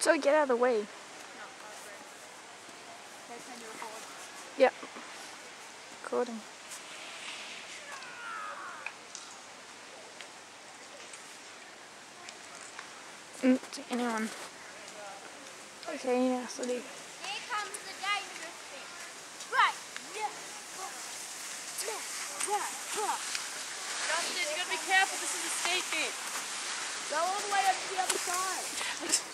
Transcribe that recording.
So get out of the way. No, Yep. Recording. To anyone. Okay, yeah, so Here comes the dangerous bit. Right. Justin, you gotta be careful, this is a state gate. Go all the way up to the other side.